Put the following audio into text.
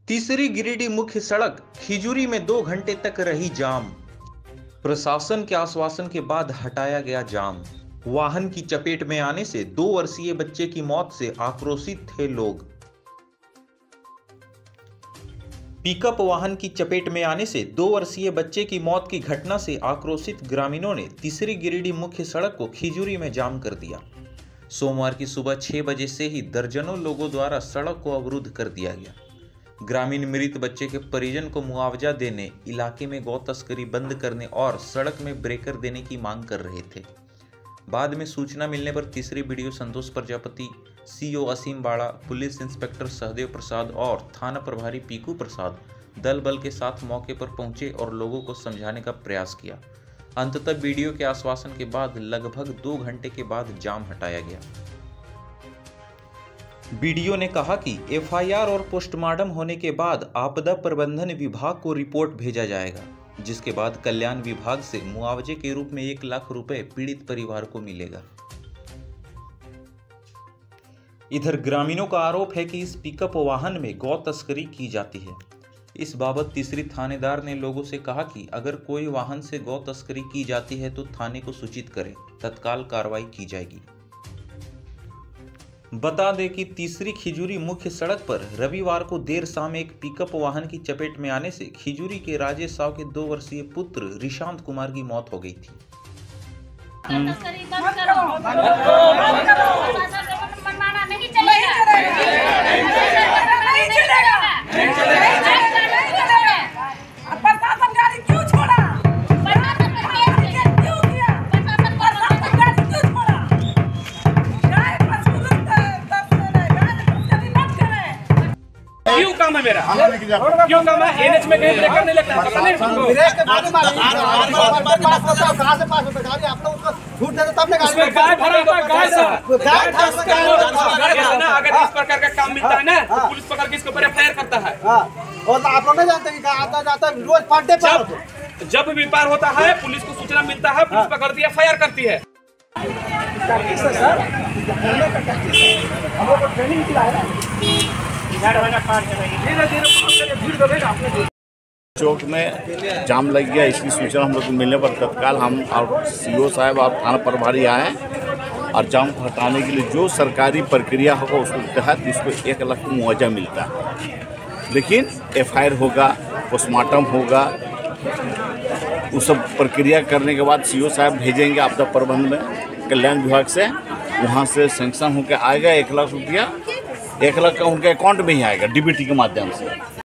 तीसरी गिरिडीह मुख्य सड़क खिजूरी में 2 घंटे तक रही जाम। प्रशासन के आश्वासन के बाद हटाया गया जाम। वाहन की चपेट में आने से 2 वर्षीय बच्चे की मौत से आक्रोशित थे लोग। पिकअप वाहन की चपेट में आने से 2 वर्षीय बच्चे की मौत की घटना से आक्रोशित ग्रामीणों ने तीसरी गिरिडीह मुख्य सड़क को खिजूरी में जाम कर दिया। सोमवार की सुबह 6 बजे से ही दर्जनों लोगों द्वारा सड़क को अवरुद्ध कर दिया गया। ग्रामीण मृत बच्चे के परिजन को मुआवजा देने, इलाके में गौ तस्करी बंद करने और सड़क में ब्रेकर देने की मांग कर रहे थे। बाद में सूचना मिलने पर तीसरी BDO Santosh Prajapati, CO Aseem Bara, police inspector Sahdev प्रसाद और थाना प्रभारी पीकू प्रसाद दल बल के साथ मौके पर पहुंचे और लोगों को समझाने का प्रयास किया। अंततः बीडीओ के आश्वासन के बाद लगभग 2 घंटे के बाद जाम हटाया गया। बीडीओ ने कहा कि एफआईआर और पोस्टमार्टम होने के बाद आपदा प्रबंधन विभाग को रिपोर्ट भेजा जाएगा, जिसके बाद कल्याण विभाग से मुआवजे के रूप में 1 लाख रुपए पीड़ित परिवार को मिलेगा। इधर ग्रामीणों का आरोप है कि इस पिकअप वाहन में गौ तस्करी की जाती है। इस बाबत तीसरी थानेदार ने लोगों से कहा कि अगर कोई वाहन से गौ तस्करी की जाती है तो थाने को सूचित करें, तत्काल कार्रवाई की जाएगी। बता दें कि तीसरी खिजूरी मुख्य सड़क पर रविवार को देर शाम एक पिकअप वाहन की चपेट में आने से खिजूरी के राजेश साव के 2 वर्षीय पुत्र ऋशांत कुमार की मौत हो गई थी। क्यों काम है मेरा? क्यों काम है? एनएच में कहीं ब्रेक करने लगता है, पता नहीं तुमको? उसमें गाय भरा होता है, गाय सब। अगर इस प्रकार का काम मिलता है ना, तो पुलिस पकड़ के इसके ऊपर एफआईआर करता है। और आप लोग नहीं जानते कि आता जाता रोज पलटे पर जब भी पार होता है, पुलिस को सूचना मिलता है, पुलिस पकड़ती है, एफआईआर करती है। चौक में जाम लग गया, इसकी सूचना हम लोग को मिलने पर तत्काल हम और सीओ साहब और थाना प्रभारी आए और जाम को हटाने के लिए जो सरकारी प्रक्रिया होगा उसके तहत इसको 1 लाख का मुआवजा मिलता है। लेकिन एफआईआर होगा, पोस्टमार्टम होगा, उस सब प्रक्रिया करने के बाद सीओ साहब भेजेंगे आपदा प्रबंधन में कल्याण विभाग से, वहाँ से सैंक्शन होकर आएगा 1 लाख रुपया। 1 लाख का उनके अकाउंट में ही आएगा डीबीटी के माध्यम से।